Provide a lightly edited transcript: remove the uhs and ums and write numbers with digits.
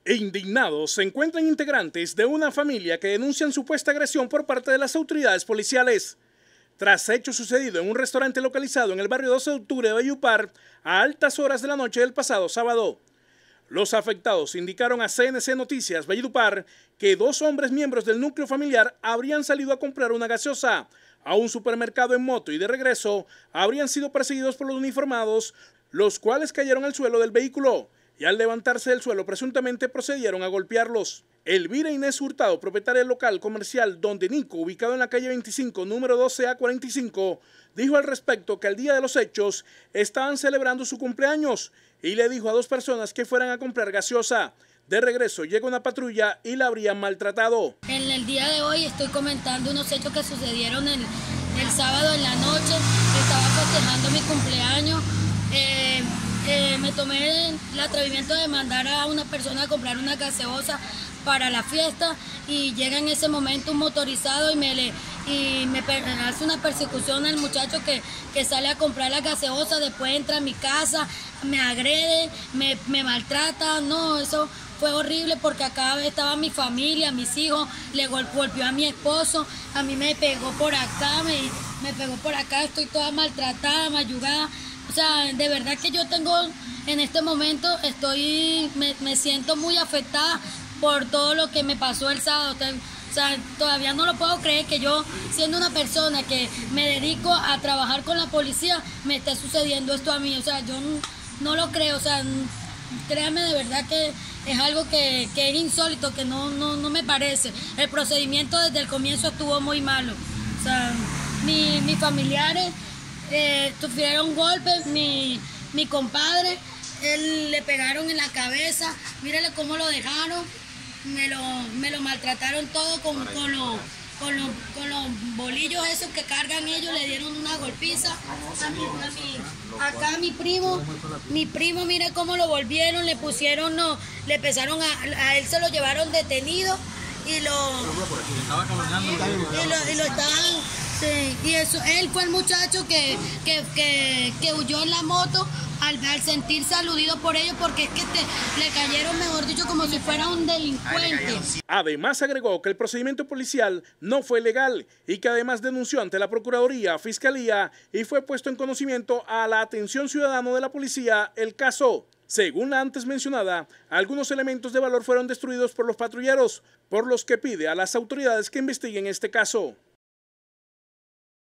Indignados se encuentran integrantes de una familia que denuncian supuesta agresión por parte de las autoridades policiales. Tras hecho sucedido en un restaurante localizado en el barrio 12 de octubre de Valledupar a altas horas de la noche del pasado sábado. Los afectados indicaron a CNC Noticias Valledupar que dos hombres miembros del núcleo familiar habrían salido a comprar una gaseosa a un supermercado en moto y de regreso habrían sido perseguidos por los uniformados, los cuales cayeron al suelo del vehículo y al levantarse del suelo presuntamente procedieron a golpearlos. Elvira Inés Hurtado, propietaria del local comercial Don Nico, ubicado en la calle 25, número 12A45, dijo al respecto que al día de los hechos estaban celebrando su cumpleaños y le dijo a dos personas que fueran a comprar gaseosa. De regreso llega una patrulla y la habrían maltratado. En el día de hoy estoy comentando unos hechos que sucedieron el sábado en la noche. Estaba festejando mi cumpleaños. Me tomé el atrevimiento de mandar a una persona a comprar una gaseosa para la fiesta y llega en ese momento un motorizado y me hace una persecución al muchacho que sale a comprar la gaseosa. Después entra a mi casa, me agrede, me maltrata. No, eso fue horrible porque acá estaba mi familia, mis hijos, le golpeó a mi esposo, a mí me pegó por acá, me pegó por acá, estoy toda maltratada, mayugada. O sea, de verdad que yo tengo, en este momento, me siento muy afectada por todo lo que me pasó el sábado. O sea, todavía no lo puedo creer que yo, siendo una persona que me dedico a trabajar con la policía, me esté sucediendo esto a mí. O sea, yo no lo creo. O sea, créanme de verdad que es algo que es insólito, que no me parece. El procedimiento desde el comienzo estuvo muy malo. O sea, mis familiares sufrieron golpes, mi compadre, él le pegaron en la cabeza, mírale cómo lo dejaron, me lo maltrataron todo con los bolillos esos que cargan ellos, le dieron una golpiza. Acá mi primo, mire cómo lo volvieron, le pusieron, le empezaron a él se lo llevaron detenido y lo estaban. Sí, y eso, él fue el muchacho que huyó en la moto al sentirse aludido por ellos, porque es que le cayeron, mejor dicho, como si fuera un delincuente. Además agregó que el procedimiento policial no fue legal y que además denunció ante la Procuraduría, Fiscalía y fue puesto en conocimiento a la atención ciudadana de la policía el caso. Según la antes mencionada, algunos elementos de valor fueron destruidos por los patrulleros, por los que pide a las autoridades que investiguen este caso.